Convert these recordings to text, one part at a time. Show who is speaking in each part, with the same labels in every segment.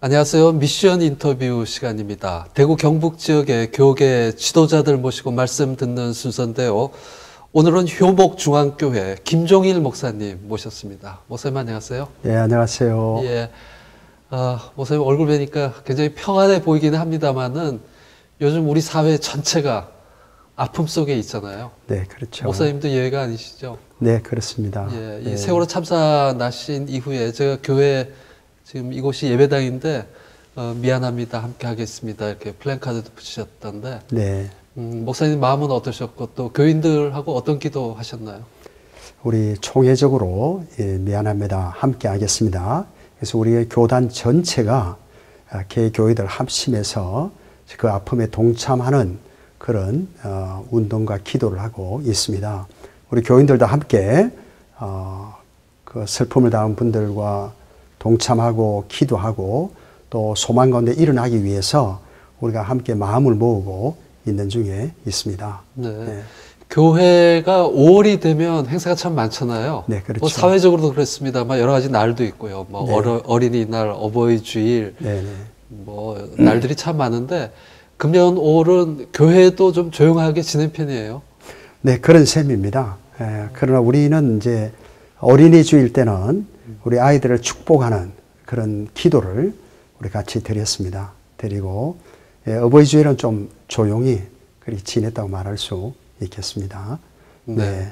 Speaker 1: 안녕하세요. 미션 인터뷰 시간입니다. 대구 경북 지역의 교계 지도자들 모시고 말씀 듣는 순서인데요. 오늘은 효목중앙교회 김종일 목사님 모셨습니다. 목사님 안녕하세요.
Speaker 2: 예, 안녕하세요.
Speaker 1: 예, 목사님 얼굴 뵈니까 굉장히 평안해 보이기는 합니다만은 요즘 우리 사회 전체가 아픔 속에 있잖아요.
Speaker 2: 네, 그렇죠.
Speaker 1: 목사님도 예외가 아니시죠?
Speaker 2: 네, 그렇습니다.
Speaker 1: 예, 이 세월호 참사 나신 이후에 제가 교회 지금 이곳이 예배당인데 미안합니다. 함께 하겠습니다. 이렇게 플랜카드도 붙이셨던데
Speaker 2: 네.
Speaker 1: 목사님 마음은 어떠셨고 또 교인들하고 어떤 기도 하셨나요?
Speaker 2: 우리 총회적으로 미안합니다. 함께 하겠습니다. 그래서 우리의 교단 전체가 개교회들 합심해서 그 아픔에 동참하는 그런 운동과 기도를 하고 있습니다. 우리 교인들도 함께 그 슬픔을 당한 분들과 동참하고 기도하고 또 소망 가운데 일어나기 위해서 우리가 함께 마음을 모으고 있는 중에 있습니다.
Speaker 1: 네.
Speaker 2: 네.
Speaker 1: 교회가 5월이 되면 행사가 참 많잖아요.
Speaker 2: 네, 그렇죠.
Speaker 1: 뭐 사회적으로도 그렇습니다만 여러 가지 날도 있고요. 뭐
Speaker 2: 네.
Speaker 1: 어린이날, 어버이주일,
Speaker 2: 네, 네.
Speaker 1: 뭐 날들이 참 많은데 금년 5월은 교회도 좀 조용하게 지낸 편이에요.
Speaker 2: 네, 그런 셈입니다. 그러나 우리는 이제 어린이 주일 때는 우리 아이들을 축복하는 그런 기도를 우리 같이 드렸습니다. 드리고 어버이 주일은 좀 조용히 그렇게 지냈다고 말할 수 있겠습니다.
Speaker 1: 네.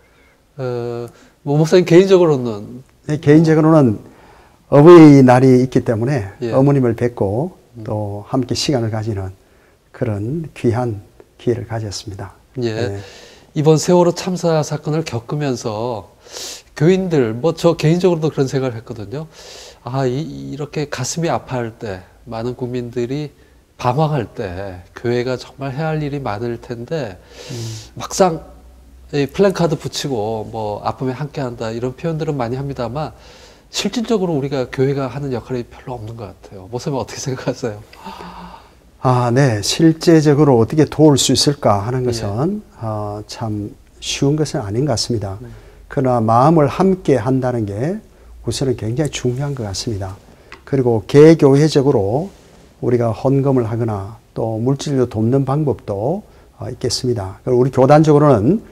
Speaker 1: 뭐 목사님 개인적으로는
Speaker 2: 네, 개인적으로는 어버이날이 있기 때문에
Speaker 1: 예.
Speaker 2: 어머님을 뵙고 또 함께 시간을 가지는 그런 귀한 기회를 가졌습니다.
Speaker 1: 예.
Speaker 2: 네.
Speaker 1: 이번 세월호 참사 사건을 겪으면서 교인들, 뭐 저 개인적으로도 그런 생각을 했거든요. 이렇게 가슴이 아파할 때, 많은 국민들이 방황할 때, 교회가 정말 해야 할 일이 많을 텐데, 막상 이 플랜카드 붙이고, 뭐, 아픔에 함께한다, 이런 표현들은 많이 합니다만, 실질적으로 우리가 교회가 하는 역할이 별로 없는 것 같아요. 목사님 어떻게 생각하세요?
Speaker 2: 네. 실제적으로 어떻게 도울 수 있을까 하는 것은 참 쉬운 것은 아닌 것 같습니다. 그러나 마음을 함께 한다는 게 우선은 굉장히 중요한 것 같습니다. 그리고 개교회적으로 우리가 헌금을 하거나 또 물질로 돕는 방법도 있겠습니다. 그리고 우리 교단적으로는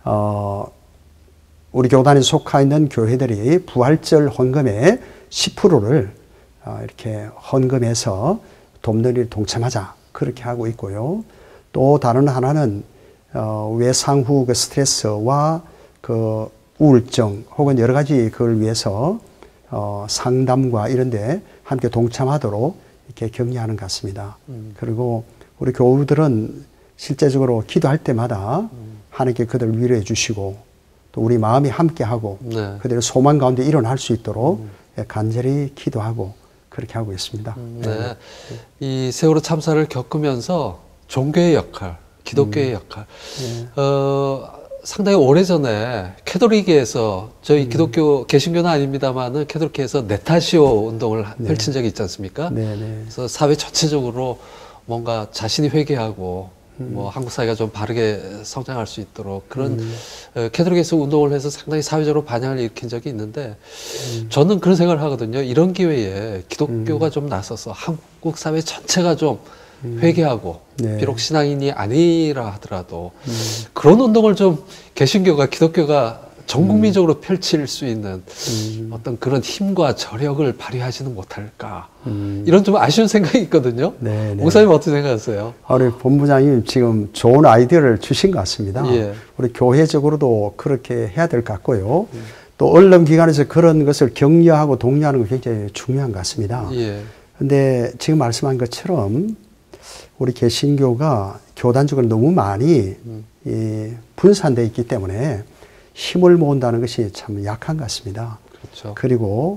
Speaker 2: 우리 교단에 속하 있는 교회들이 부활절 헌금의 10%를 이렇게 헌금해서 돕는 일 동참하자 그렇게 하고 있고요. 또 다른 하나는 외상 후 그 스트레스와 그 우울증 혹은 여러 가지 그걸 위해서 상담과 이런 데 함께 동참하도록 이렇게 격려하는 것 같습니다. 그리고 우리 교우들은 실제적으로 기도할 때마다 하나님께 그들을 위로해 주시고 또 우리 마음이 함께하고
Speaker 1: 네.
Speaker 2: 그들의 소망 가운데 일어날 수 있도록 간절히 기도하고 그렇게 하고 있습니다.
Speaker 1: 네. 이 세월호 참사를 겪으면서 종교의 역할, 기독교의 역할, 상당히 오래전에 캐톨릭에서 저희 기독교 개신교는 아닙니다만은 캐톨릭에서 네타시오 운동을 펼친 적이 있지 않습니까? 그래서 사회 전체적으로 뭔가 자신이 회개하고 뭐 한국 사회가 좀 바르게 성장할 수 있도록 그런 캐톨릭에서 운동을 해서 상당히 사회적으로 반향을 일으킨 적이 있는데 저는 그런 생각을 하거든요. 이런 기회에 기독교가 좀 나서서 한국 사회 전체가 좀 회개하고 비록 신앙인이 아니라 하더라도 그런 운동을 좀 개신교가 기독교가 전 국민적으로 펼칠 수 있는 어떤 그런 힘과 저력을 발휘하지는 못할까 이런 좀 아쉬운 생각이 있거든요. 목사님 어떻게 생각하세요?
Speaker 2: 우리 본부장님 지금 좋은 아이디어를 주신 것 같습니다. 우리 교회적으로도 그렇게 해야 될 것 같고요. 또 언론기관에서 그런 것을 격려하고 독려하는 건 굉장히 중요한 것 같습니다. 그런데 지금 말씀한 것처럼 우리 개신교가 교단적으로 너무 많이 분산되어 있기 때문에 힘을 모은다는 것이 참 약한 것 같습니다.
Speaker 1: 그렇죠.
Speaker 2: 그리고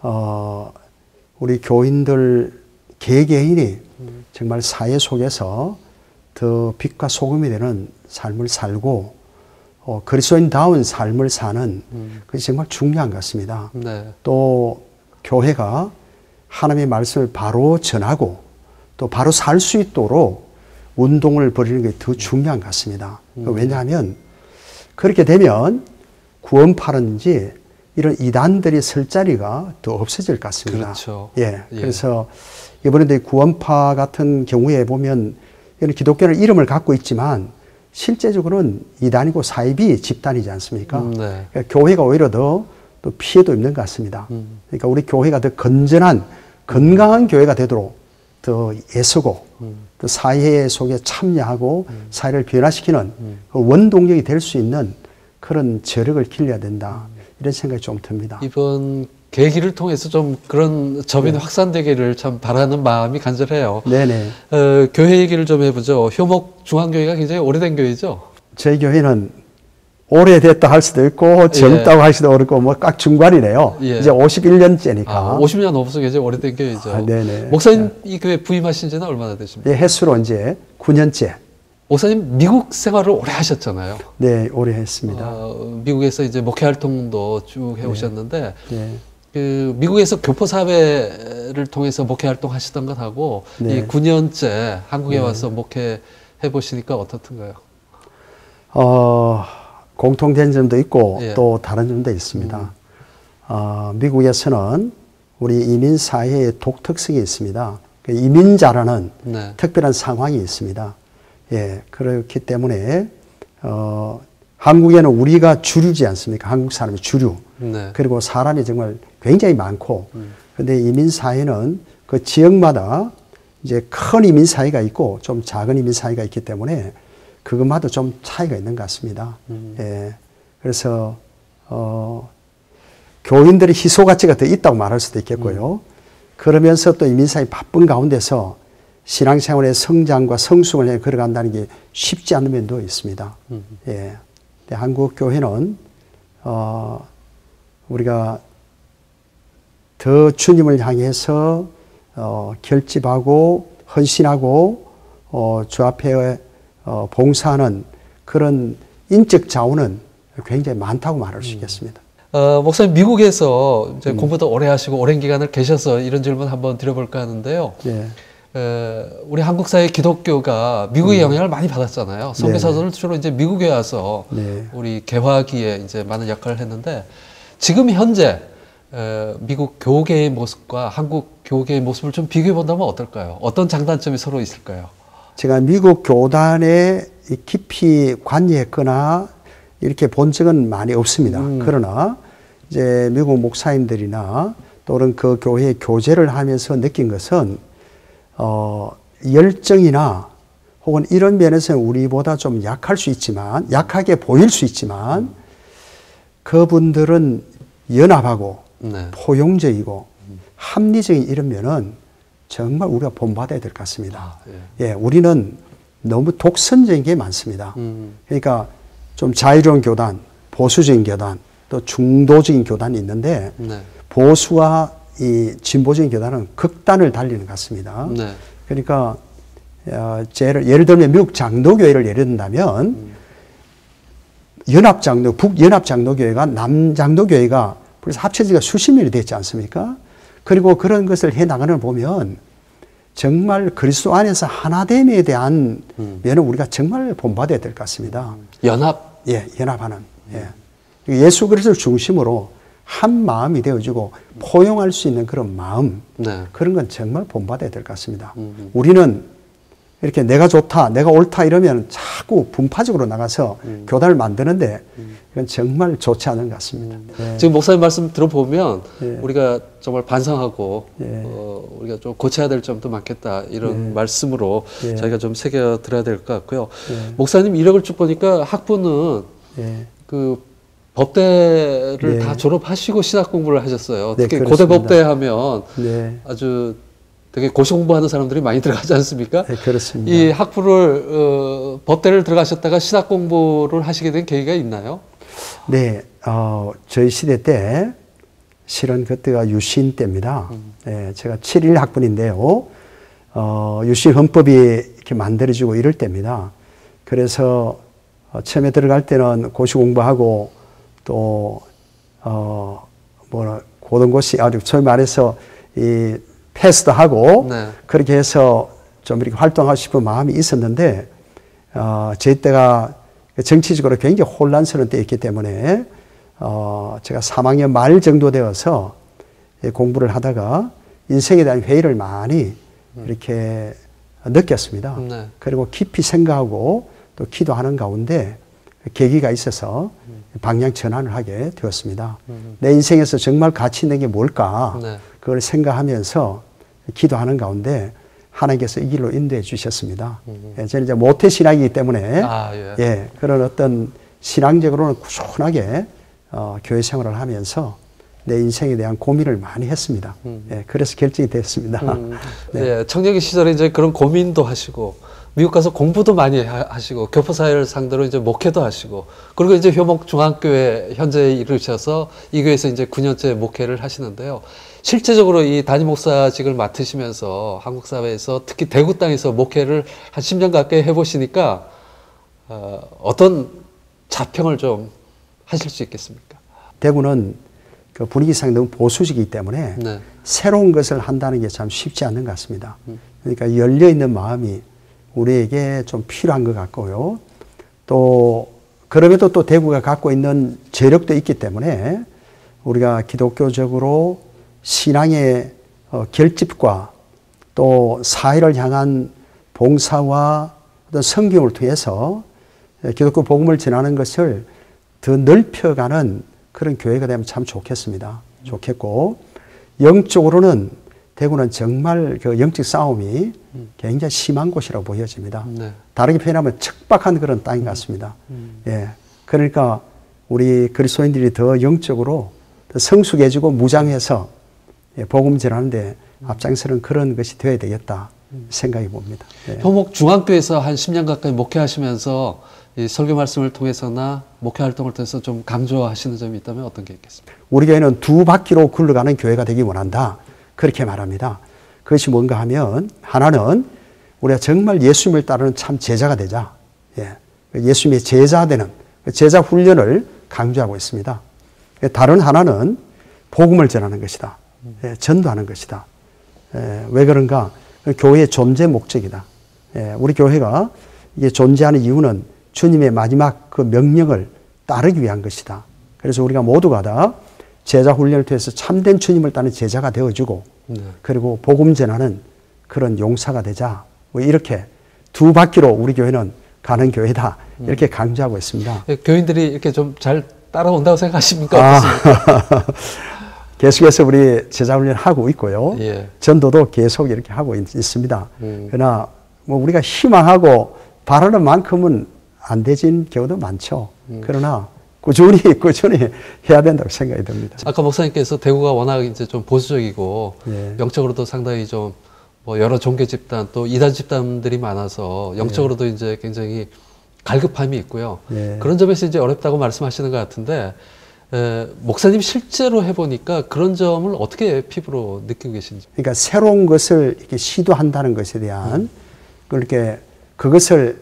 Speaker 2: 우리 교인들 개개인이 정말 사회 속에서 더 빛과 소금이 되는 삶을 살고 그리스도인다운 삶을 사는 것이 정말 중요한 것 같습니다. 또 교회가 하나님의 말씀을 바로 전하고 또 바로 살 수 있도록 운동을 벌이는 게 더 중요한 것 같습니다. 왜냐하면 그렇게 되면 구원파든지 이런 이단들이 설 자리가 더 없어질 것 같습니다.
Speaker 1: 그렇죠.
Speaker 2: 예. 그래서 이번에도 구원파 같은 경우에 보면 이런 기독교는 이름을 갖고 있지만 실제적으로는 이단이고 사이비 집단이지 않습니까?
Speaker 1: 네.
Speaker 2: 그러니까 교회가 오히려 더 또 피해도 입는 것 같습니다. 그러니까 우리 교회가 더 건전한 건강한 교회가 되도록 더 애쓰고 또 사회 속에 참여하고 사회를 변화시키는 그 원동력이 될 수 있는 그런 저력을 길러야 된다. 이런 생각이 좀 듭니다.
Speaker 1: 이번 계기를 통해서 좀 그런 접인이 확산되기를 참 바라는 마음이 간절해요.
Speaker 2: 네네.
Speaker 1: 교회 얘기를 좀 해보죠. 효목 중앙교회가 굉장히 오래된 교회죠.
Speaker 2: 저희 교회는 오래됐다 할 수도 있고 젊다고 할 수도 있고 뭐 딱 중간이네요. 이제 51년째니까.
Speaker 1: 50년 넘어서 굉장히 오래된 교회죠.
Speaker 2: 네네.
Speaker 1: 목사님 이 교회 부임하신 지는 얼마나 되십니까?
Speaker 2: 횟수로 이제 9년째.
Speaker 1: 목사님 미국 생활을 오래 하셨잖아요.
Speaker 2: 네, 오래 했습니다.
Speaker 1: 미국에서 이제 목회 활동도 쭉 해오셨는데 그 미국에서 교포 사회를 통해서 목회 활동 하시던 것하고 이 9년째 한국에 와서 목회 해보시니까 어떻던가요?
Speaker 2: 공통된 점도 있고 또 다른 점도 있습니다. 미국에서는 우리 이민 사회의 독특성이 있습니다. 이민자라는 특별한 상황이 있습니다. 예, 그렇기 때문에 한국에는 우리가 주류지 않습니까? 한국 사람이 주류. 그리고 사람이 정말 굉장히 많고, 근데 이민 사회는 그 지역마다 이제 큰 이민 사회가 있고 좀 작은 이민 사회가 있기 때문에 그것마다 좀 차이가 있는 것 같습니다. 예, 그래서 교인들의 희소 가치가 더 있다고 말할 수도 있겠고요. 그러면서 또 이민 사회 바쁜 가운데서 신앙생활의 성장과 성숙을 해 걸어간다는 게 쉽지 않은 면도 있습니다. 예. 한국 교회는 우리가 더 주님을 향해서 결집하고 헌신하고 주 앞에 봉사하는 그런 인적 자원은 굉장히 많다고 말할 수 있겠습니다.
Speaker 1: 목사님 미국에서 이제 공부도 오래 하시고 오랜 기간을 계셔서 이런 질문 한번 드려볼까 하는데요. 우리 한국 사회 기독교가 미국의 영향을 많이 받았잖아요. 선교사들은 주로 이제 미국에 와서 우리 개화기에 이제 많은 역할을 했는데 지금 현재 미국 교계의 모습과 한국 교계의 모습을 좀 비교해 본다면 어떨까요? 어떤 장단점이 서로 있을까요?
Speaker 2: 제가 미국 교단에 깊이 관여했거나 이렇게 본 적은 많이 없습니다. 그러나 이제 미국 목사님들이나 또는 그 교회의 교제를 하면서 느낀 것은 열정이나 혹은 이런 면에서는 우리보다 좀 약할 수 있지만 약하게 보일 수 있지만 그분들은 연합하고 포용적이고 합리적인 이런 면은 정말 우리가 본받아야 될 것 같습니다. 예, 우리는 너무 독선적인 게 많습니다. 그러니까 좀 자유로운 교단, 보수적인 교단, 또 중도적인 교단이 있는데 보수와 이 진보적인 교단은 극단을 달리는 것 같습니다. 그러니까 예를 들면 미국 장로교회를 예를 든다면 북연합장로교회가 남장로교회가 그래서 합쳐지가 수십 년이 됐지 않습니까? 그리고 그런 것을 해나가는 걸 보면 정말 그리스도 안에서 하나됨에 대한 면은 우리가 정말 본받아야 될 것 같습니다.
Speaker 1: 연합?
Speaker 2: 예, 연합하는. 예. 예수 그리스도를 중심으로 한 마음이 되어지고 포용할 수 있는 그런 마음, 그런 건 정말 본받아야 될 것 같습니다. 우리는 이렇게 내가 좋다, 내가 옳다 이러면 자꾸 분파적으로 나가서 교단을 만드는데 이건 정말 좋지 않은 것 같습니다.
Speaker 1: 지금 목사님 말씀 들어보면 우리가 정말 반성하고 우리가 좀 고쳐야 될 점도 많겠다 이런 말씀으로 저희가 좀 새겨 들어야 될 것 같고요. 목사님 이력을 쭉 보니까 학부는 그 법대를 다 졸업하시고 신학 공부를 하셨어요. 특히 고대 법대 하면 아주 되게 고시 공부하는 사람들이 많이 들어가지 않습니까?
Speaker 2: 네, 그렇습니다.
Speaker 1: 이 학부를 법대를 들어가셨다가 신학 공부를 하시게 된 계기가 있나요?
Speaker 2: 네, 저희 시대 때 실은 그때가 유신 때입니다. 네, 제가 7일 학번인데요. 유신 헌법이 이렇게 만들어지고 이럴 때입니다. 그래서 처음에 들어갈 때는 고시 공부하고 또 고등고시 아주 처음에 말해서 이 패스도 하고 그렇게 해서 좀 이렇게 활동하고 싶은 마음이 있었는데 제 때가 정치적으로 굉장히 혼란스러운 때였기 때문에 제가 3학년 말 정도 되어서 공부를 하다가 인생에 대한 회의를 많이 이렇게 느꼈습니다.
Speaker 1: 네.
Speaker 2: 그리고 깊이 생각하고 또 기도하는 가운데 계기가 있어서 방향 전환을 하게 되었습니다. 내 인생에서 정말 가치 있는 게 뭘까?
Speaker 1: 네.
Speaker 2: 그걸 생각하면서 기도하는 가운데 하나님께서 이 길로 인도해 주셨습니다. 저는 이제 모태 신앙이기 때문에 그런 어떤 신앙적으로는 꾸준하게 교회 생활을 하면서 내 인생에 대한 고민을 많이 했습니다. 그래서 결정이 됐습니다.
Speaker 1: 네. 청년기 시절에 이제 그런 고민도 하시고 미국 가서 공부도 많이 하시고 교포사회를 상대로 이제 목회도 하시고 그리고 이제 효목 중앙교회 현재에 이르셔서 이 교회에서 이제 9년째 목회를 하시는데요. 실제적으로 이 담임 목사직을 맡으시면서 한국 사회에서 특히 대구 땅에서 목회를 한 10년 가까이 해보시니까 어떤 자평을 좀 하실 수 있겠습니까?
Speaker 2: 대구는 그 분위기상 너무 보수적이기 때문에
Speaker 1: 네.
Speaker 2: 새로운 것을 한다는 게 참 쉽지 않는 것 같습니다. 그러니까 열려있는 마음이 우리에게 좀 필요한 것 같고요. 또 그럼에도 또 대구가 갖고 있는 재력도 있기 때문에 우리가 기독교적으로 신앙의 결집과 또 사회를 향한 봉사와 어떤 성경을 통해서 기독교 복음을 전하는 것을 더 넓혀가는 그런 교회가 되면 참 좋겠습니다. 좋겠고 영적으로는 대구는 정말 그 영적 싸움이 굉장히 심한 곳이라고 보여집니다. 네. 다르게 표현하면 척박한 그런 땅인 것 같습니다. 예. 그러니까 우리 그리스도인들이 더 영적으로 더 성숙해지고 무장해서 복음 전하는데 앞장서는 그런 것이 되어야 되겠다 생각해 봅니다. 예.
Speaker 1: 효목 중앙교회에서 한 10년 가까이 목회하시면서 이 설교 말씀을 통해서나 목회 활동을 통해서 좀 강조하시는 점이 있다면 어떤 게 있겠습니까?
Speaker 2: 우리 교회는 두 바퀴로 굴러가는 교회가 되기 원한다. 그렇게 말합니다. 그것이 뭔가 하면 하나는 우리가 정말 예수님을 따르는 참 제자가 되자. 예수님의 제자 되는 제자 훈련을 강조하고 있습니다. 다른 하나는 복음을 전하는 것이다. 전도하는 것이다. 왜 그런가? 교회의 존재 목적이다. 우리 교회가 이게 존재하는 이유는 주님의 마지막 그 명령을 따르기 위한 것이다. 그래서 우리가 모두가 다 제자 훈련을 통해서 참된 주님을 따르는 제자가 되어주고 그리고 복음 전하는 그런 용사가 되자. 뭐 이렇게 두 바퀴로 우리 교회는 가는 교회다. 이렇게 강조하고 있습니다.
Speaker 1: 교인들이 이렇게 좀 잘 따라온다고 생각하십니까? 어떻습니까?
Speaker 2: 계속해서 우리 제자 훈련을 하고 있고요.
Speaker 1: 예.
Speaker 2: 전도도 계속 이렇게 하고 있습니다. 그러나 뭐 우리가 희망하고 바라는 만큼은 안 되진 경우도 많죠. 그러나 꾸준히 해야 된다고 생각이 듭니다.
Speaker 1: 아까 목사님께서 대구가 워낙 이제 좀 보수적이고 영적으로도 상당히 좀 뭐 여러 종교 집단 또 이단 집단들이 많아서 영적으로도 이제 굉장히 갈급함이 있고요. 그런 점에서 이제 어렵다고 말씀하시는 것 같은데 목사님 실제로 해보니까 그런 점을 어떻게 피부로 느끼고 계신지.
Speaker 2: 그러니까 새로운 것을 이렇게 시도한다는 것에 대한 그렇게 그것을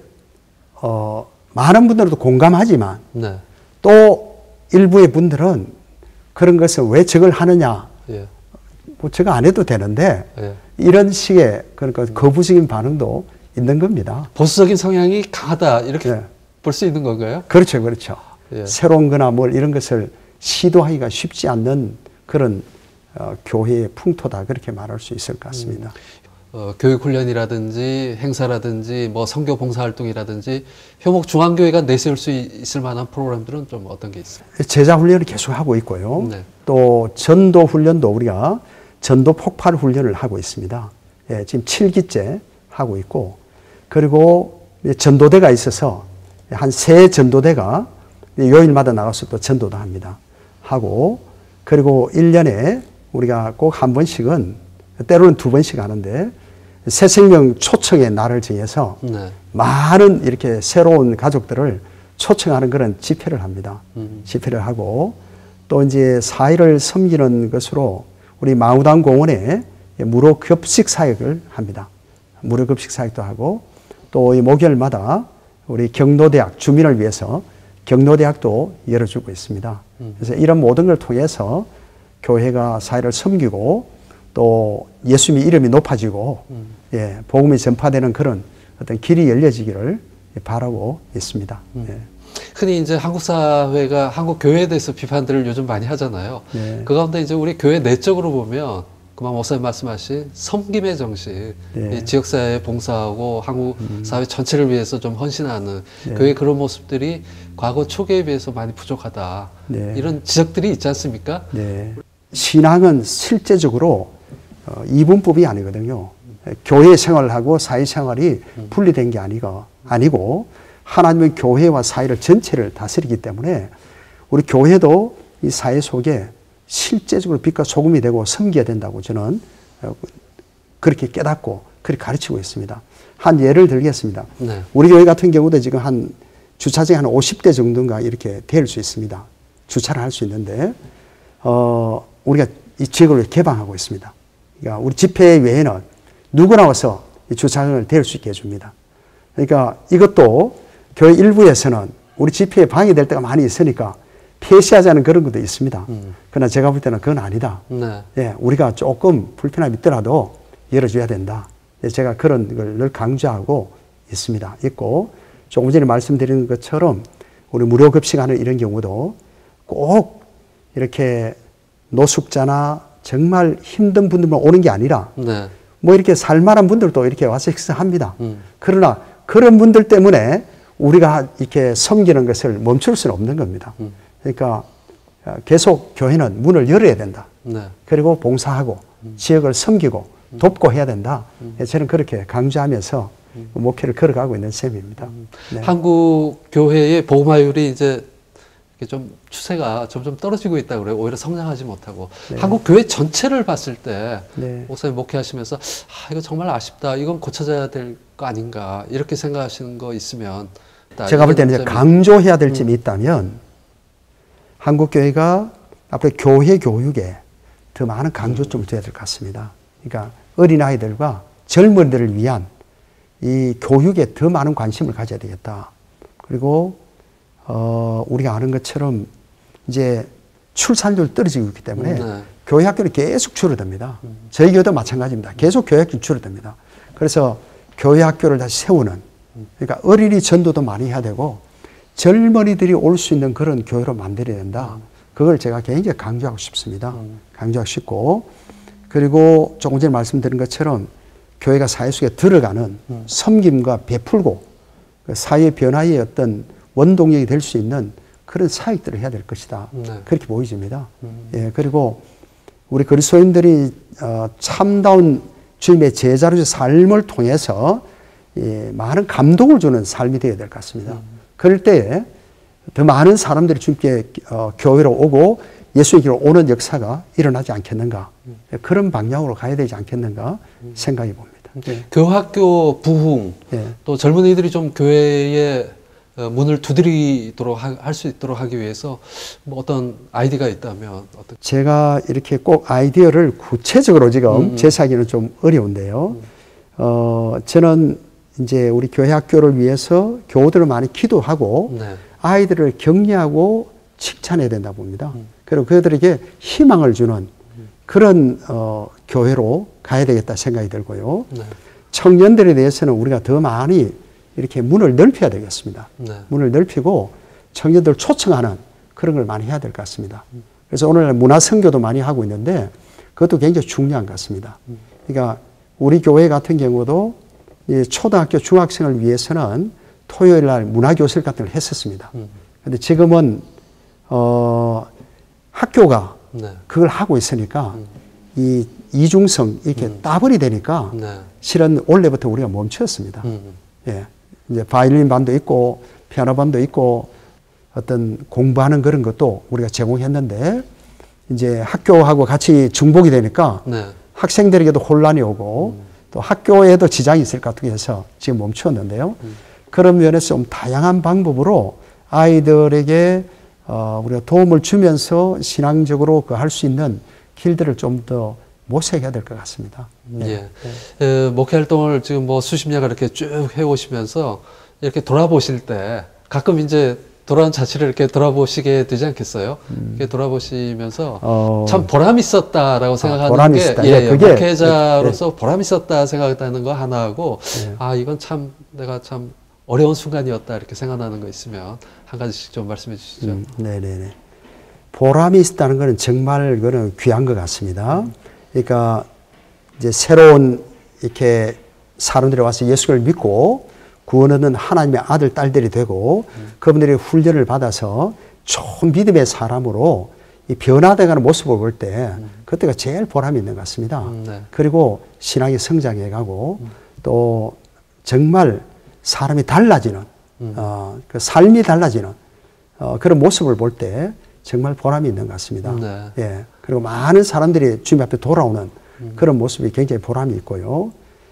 Speaker 2: 많은 분들도 공감하지만 또 일부의 분들은 그런 것을 왜 저걸 하느냐, 뭐 저거 안 해도 되는데 이런 식의 그러니까 거부적인 반응도 있는 겁니다.
Speaker 1: 보수적인 성향이 강하다 이렇게 볼 수 있는 건가요?
Speaker 2: 그렇죠, 그렇죠. 새로운 거나 뭘 이런 것을 시도하기가 쉽지 않는 그런 교회의 풍토다 그렇게 말할 수 있을 것 같습니다.
Speaker 1: 교육훈련이라든지 행사라든지 뭐 선교 봉사활동이라든지 효목 중앙교회가 내세울 수 있을 만한 프로그램들은 좀 어떤 게 있어요?
Speaker 2: 제자훈련을 계속 하고 있고요. 또 전도훈련도 우리가 전도 폭발 훈련을 하고 있습니다. 지금 7기째 하고 있고 그리고 전도대가 있어서 한 3 전도대가 요일마다 나가서 또 전도도 합니다. 하고 그리고 1년에 우리가 꼭 한 번씩은 때로는 2번씩 하는데 새생명 초청의 날을 정해서 많은 이렇게 새로운 가족들을 초청하는 그런 집회를 합니다. 집회를 하고 또 이제 사회를 섬기는 것으로 우리 마우당 공원에 무료 급식 사역을 합니다. 무료 급식 사역도 하고 또 이 목요일마다 우리 경로대학 주민을 위해서 경로대학도 열어주고 있습니다. 그래서 이런 모든 걸 통해서 교회가 사회를 섬기고 또 예수님의 이름이 높아지고 복음이 전파되는 그런 어떤 길이 열려지기를 바라고 있습니다.
Speaker 1: 흔히 이제 한국 사회가 한국 교회에 대해서 비판들을 요즘 많이 하잖아요.
Speaker 2: 네.
Speaker 1: 그 가운데 이제 우리 교회 내적으로 보면 그만 목사님 말씀하신 섬김의 정신,
Speaker 2: 네.
Speaker 1: 이 지역사회에 봉사하고 한국 사회 전체를 위해서 좀 헌신하는
Speaker 2: 네.
Speaker 1: 교회의 그런 모습들이 과거 초기에 비해서 많이 부족하다.
Speaker 2: 네.
Speaker 1: 이런 지적들이 있지 않습니까?
Speaker 2: 네. 신앙은 실제적으로 이분법이 아니거든요. 교회 생활하고 사회 생활이 분리된 게 아니고 하나님의 교회와 사회를 전체를 다스리기 때문에 우리 교회도 이 사회 속에 실제적으로 빛과 소금이 되고 섬겨야 된다고 저는 그렇게 깨닫고 그렇게 가르치고 있습니다. 한 예를 들겠습니다.
Speaker 1: 네.
Speaker 2: 우리 교회 같은 경우도 지금 한 주차장이 한 50대 정도인가 이렇게 될 수 있습니다. 주차를 할 수 있는데 우리가 이 지역을 개방하고 있습니다. 그러니까 우리 집회 외에는 누구나 와서 이 주차장을 댈 수 있게 해줍니다. 그러니까 이것도 교회 일부에서는 우리 집회에 방해될 때가 많이 있으니까 폐쇄하자는 그런 것도 있습니다. 그러나 제가 볼 때는 그건 아니다.
Speaker 1: 네.
Speaker 2: 예, 우리가 조금 불편함이 있더라도 열어줘야 된다. 제가 그런 걸 늘 강조하고 있고 조금 전에 말씀드린 것처럼 우리 무료 급식하는 이런 경우도 꼭 이렇게 노숙자나 정말 힘든 분들만 오는 게 아니라
Speaker 1: 네.
Speaker 2: 뭐 이렇게 살만한 분들도 이렇게 와서 식사합니다. 그러나 그런 분들 때문에 우리가 이렇게 섬기는 것을 멈출 수는 없는 겁니다. 그러니까 계속 교회는 문을 열어야 된다.
Speaker 1: 네.
Speaker 2: 그리고 봉사하고 지역을 섬기고 돕고 해야 된다. 저는 그렇게 강조하면서 목회를 걸어가고 있는 셈입니다. 네.
Speaker 1: 한국 교회의 복음화율이 이제 좀 추세가 점점 떨어지고 있다고 그래요. 오히려 성장하지 못하고.
Speaker 2: 네.
Speaker 1: 한국 교회 전체를 봤을 때
Speaker 2: 네.
Speaker 1: 목사님 목회하시면서 이거 정말 아쉽다. 이건 고쳐져야 될 거 아닌가. 이렇게 생각하시는 거 있으면
Speaker 2: 제가 볼 때는 이제 강조해야 될 점이 있다면 한국 교회가 앞으로 교회 교육에 더 많은 강조점을 둬야 될 것 같습니다. 그러니까 어린아이들과 젊은이들을 위한 이 교육에 더 많은 관심을 가져야 되겠다. 그리고 우리가 아는 것처럼 이제 출산율 떨어지고 있기 때문에 교회 학교는 계속 줄어듭니다. 저희 교회도 마찬가지입니다. 계속 교회 학교는 줄어듭니다. 그래서 교회 학교를 다시 세우는, 그러니까 어린이 전도도 많이 해야 되고 젊은이들이 올 수 있는 그런 교회로 만들어야 된다. 그걸 제가 굉장히 강조하고 싶습니다. 강조하고 싶고, 그리고 조금 전에 말씀드린 것처럼 교회가 사회 속에 들어가는 섬김과 베풀고 그 사회 변화의 어떤 원동력이 될 수 있는 그런 사역들을 해야 될 것이다.
Speaker 1: 네.
Speaker 2: 그렇게 보여집니다. 예, 그리고 우리 그리스도인들이 참다운 주님의 제자로서 삶을 통해서 많은 감동을 주는 삶이 되어야 될 것 같습니다. 그럴 때에 더 많은 사람들이 주님께 교회로 오고 예수님께로 오는 역사가 일어나지 않겠는가. 그런 방향으로 가야 되지 않겠는가 생각해 봅니다. 네.
Speaker 1: 교학교 부흥,
Speaker 2: 네.
Speaker 1: 또 젊은이들이 좀 교회에 문을 두드리도록 할 수 있도록 하기 위해서 뭐 어떤 아이디어가 있다면
Speaker 2: 제가 이렇게 꼭 아이디어를 구체적으로 지금 제시하기는 좀 어려운데요. 저는 이제 우리 교회 학교를 위해서 교우들을 많이 기도하고
Speaker 1: 네.
Speaker 2: 아이들을 격려하고 칭찬해야 된다 봅니다. 그리고 그들에게 희망을 주는 그런 교회로 가야 되겠다 생각이 들고요.
Speaker 1: 네.
Speaker 2: 청년들에 대해서는 우리가 더 많이 이렇게 문을 넓혀야 되겠습니다.
Speaker 1: 네.
Speaker 2: 문을 넓히고 청년들 초청하는 그런 걸 많이 해야 될 것 같습니다. 그래서 오늘 문화 선교도 많이 하고 있는데 그것도 굉장히 중요한 것 같습니다. 그러니까 우리 교회 같은 경우도 이 초등학교 중학생을 위해서는 토요일 날 문화교실 같은 걸 했었습니다. 그런데 지금은 학교가
Speaker 1: 네.
Speaker 2: 그걸 하고 있으니까 이 이중성 이렇게 따블이 되니까
Speaker 1: 네.
Speaker 2: 실은 원래부터 우리가 멈췄습니다. 예. 이제 바이올린 반도 있고 피아노 반도 있고 어떤 공부하는 그런 것도 우리가 제공했는데 이제 학교하고 같이 중복이 되니까
Speaker 1: 네.
Speaker 2: 학생들에게도 혼란이 오고 또 학교에도 지장이 있을 것 같고 해서 지금 멈추었는데요. 그런 면에서 좀 다양한 방법으로 아이들에게 우리가 도움을 주면서 신앙적으로 그 할 수 있는 길들을 좀 더 모색해야 될 것 같습니다.
Speaker 1: 예. 목회 활동을 지금 뭐 수십 년간 이렇게 쭉 해오시면서 이렇게 돌아보실 때 가끔 이제 돌아온 자취를 이렇게 돌아보시게 되지 않겠어요? 이렇게 돌아보시면서 참 보람 있었다라고 생각하는
Speaker 2: 보람
Speaker 1: 게
Speaker 2: 있었다.
Speaker 1: 예,
Speaker 2: 그게
Speaker 1: 목회자로서 보람 있었다 생각하는 거 하나하고 이건 참 내가 참 어려운 순간이었다 이렇게 생각나는 거 있으면 한 가지씩 좀 말씀해 주시죠.
Speaker 2: 네네네. 보람이 있다는 것은 정말 그거는 귀한 것 같습니다. 그러니까 이제 새로운 이렇게 사람들이 와서 예수를 믿고 구원 얻는 하나님의 아들, 딸들이 되고 그분들이 훈련을 받아서 좋은 믿음의 사람으로 이 변화되어가는 모습을 볼 때 그때가 제일 보람이 있는 것 같습니다.
Speaker 1: 네.
Speaker 2: 그리고 신앙이 성장해가고 또 정말 사람이 달라지는 그 삶이 달라지는 그런 모습을 볼 때 정말 보람이 있는 것 같습니다.
Speaker 1: 네.
Speaker 2: 예. 그리고 많은 사람들이 주님 앞에 돌아오는 그런 모습이 굉장히 보람이 있고요.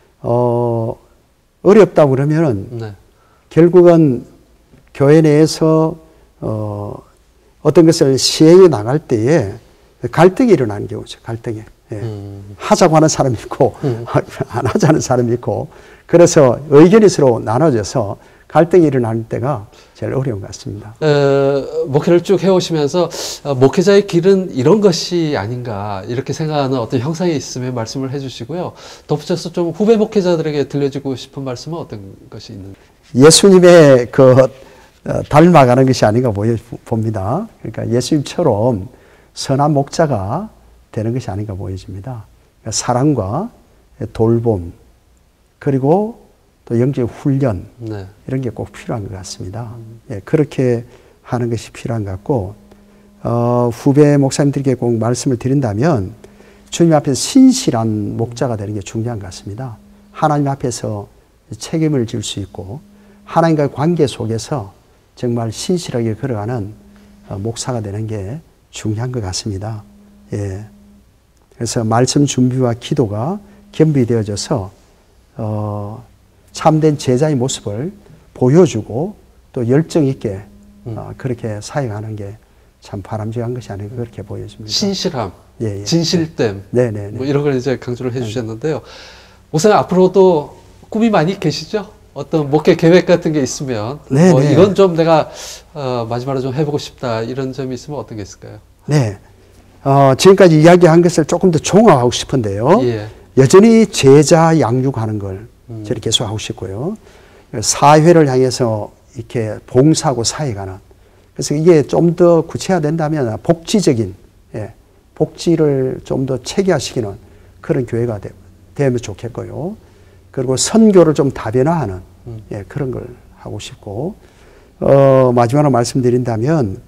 Speaker 2: 어렵다고 그러면은
Speaker 1: 네.
Speaker 2: 결국은 교회 내에서 어떤 것을 시행해 나갈 때에 갈등이 일어나는 경우죠. 갈등이. 예. 하자고 하는 사람이 있고 안 하자는 사람이 있고 그래서 의견이 서로 나눠져서 갈등이 일어나는 때가 제일 어려운 것 같습니다.
Speaker 1: 목회를 쭉 해오시면서 목회자의 길은 이런 것이 아닌가 이렇게 생각하는 어떤 형상이 있으면 말씀을 해주시고요. 덧붙여서 좀 후배 목회자들에게 들려주고 싶은 말씀은 어떤 것이 있는지.
Speaker 2: 예수님의 닮아가는 것이 아닌가 봅니다. 그러니까 예수님처럼 선한 목자가 되는 것이 아닌가 보여집니다. 그러니까 사랑과 돌봄 그리고 또 영적 훈련
Speaker 1: 네.
Speaker 2: 이런 게 꼭 필요한 것 같습니다. 예, 그렇게 하는 것이 필요한 것 같고 후배 목사님들에게 꼭 말씀을 드린다면 주님 앞에서 신실한 목자가 되는 게 중요한 것 같습니다. 하나님 앞에서 책임을 질 수 있고 하나님과의 관계 속에서 정말 신실하게 걸어가는 목사가 되는 게 중요한 것 같습니다. 예. 그래서 말씀 준비와 기도가 겸비되어져서 참된 제자의 모습을 보여주고 또 열정 있게 그렇게 사역하는 게 참 바람직한 것이 아닌가 그렇게 보여집니다.
Speaker 1: 신실함,
Speaker 2: 예, 예.
Speaker 1: 진실됨,
Speaker 2: 네네.
Speaker 1: 뭐 이런 걸 이제 강조를 해주셨는데요. 목사님 앞으로도 꿈이 많이 계시죠? 어떤 목회 계획 같은 게 있으면 뭐 이건 좀 내가 마지막으로 좀 해보고 싶다 이런 점이 있으면 어떤 게 있을까요?
Speaker 2: 네. 지금까지 이야기한 것을 조금 더 종합하고 싶은데요.
Speaker 1: 예.
Speaker 2: 여전히 제자 양육하는 걸 저를 계속 하고 싶고요. 사회를 향해서 이렇게 봉사하고 사회가는. 그래서 이게 좀 더 구체화된다면 복지적인, 예, 복지를 좀 더 체계화시키는 그런 교회가 되면 좋겠고요. 그리고 선교를 좀 다변화하는, 예, 그런 걸 하고 싶고, 마지막으로 말씀드린다면,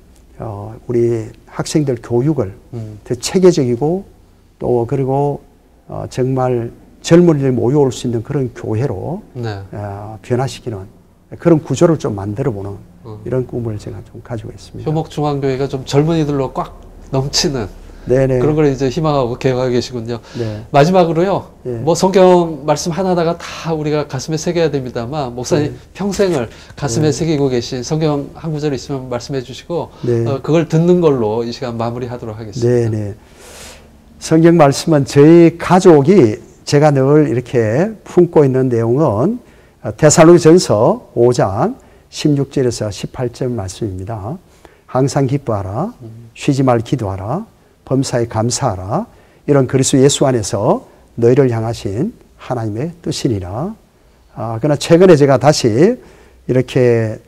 Speaker 2: 우리 학생들 교육을 더 체계적이고 또 그리고 정말 젊은이들 모여올 수 있는 그런 교회로
Speaker 1: 네.
Speaker 2: 변화시키는 그런 구조를 좀 만들어보는 이런 꿈을 제가 좀 가지고 있습니다.
Speaker 1: 효목중앙교회가 좀 젊은이들로 꽉 넘치는
Speaker 2: 네네.
Speaker 1: 그런 걸 이제 희망하고 계획하고 계시군요.
Speaker 2: 네.
Speaker 1: 마지막으로요.
Speaker 2: 네.
Speaker 1: 뭐 성경 말씀 하나하나가 다 우리가 가슴에 새겨야 됩니다만 목사님 평생을 가슴에 새기고 계신 성경 한 구절 있으면 말씀해 주시고 그걸 듣는 걸로 이 시간 마무리하도록 하겠습니다.
Speaker 2: 네네. 성경 말씀은 저희 가족이 제가 늘 이렇게 품고 있는 내용은 데살로니가전서 5장 16절에서 18절 말씀입니다. 항상 기뻐하라, 쉬지 말 기도하라, 범사에 감사하라. 이런 그리스도 예수 안에서 너희를 향하신 하나님의 뜻이니라. 그러나 최근에 제가 다시 이렇게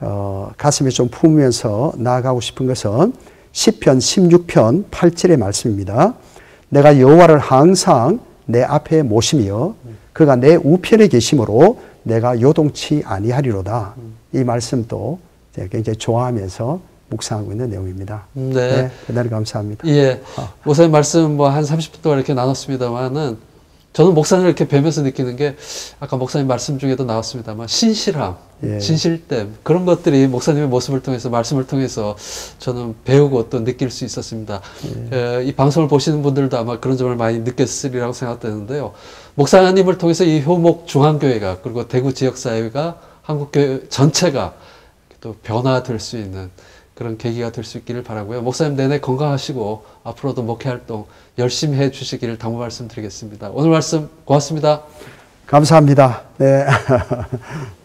Speaker 2: 가슴에 좀 품으면서 나아가고 싶은 것은 시편 16편 8절의 말씀입니다. 내가 여호와를 항상 내 앞에 모시며 그가 내 우편에 계심으로 내가 요동치 아니하리로다. 이 말씀도 제가 굉장히 좋아하면서 묵상하고 있는 내용입니다.
Speaker 1: 네.
Speaker 2: 대단히 감사합니다.
Speaker 1: 예. 목사님 말씀 뭐 한 30분 동안 이렇게 나눴습니다만은 저는 목사님을 이렇게 뵈면서 느끼는 게 아까 목사님 말씀 중에도 나왔습니다만 신실함, 진실됨 그런 것들이 목사님의 모습을 통해서 말씀을 통해서 저는 배우고 또 느낄 수 있었습니다. 이 방송을 보시는 분들도 아마 그런 점을 많이 느꼈으리라고 생각되는데요. 목사님을 통해서 이 효목중앙교회가 그리고 대구 지역사회가 한국교회 전체가 또 변화될 수 있는 그런 계기가 될 수 있기를 바라고요. 목사님 내내 건강하시고 앞으로도 목회활동 열심히 해 주시기를 당부 말씀드리겠습니다. 오늘 말씀 고맙습니다.
Speaker 2: 감사합니다. 네.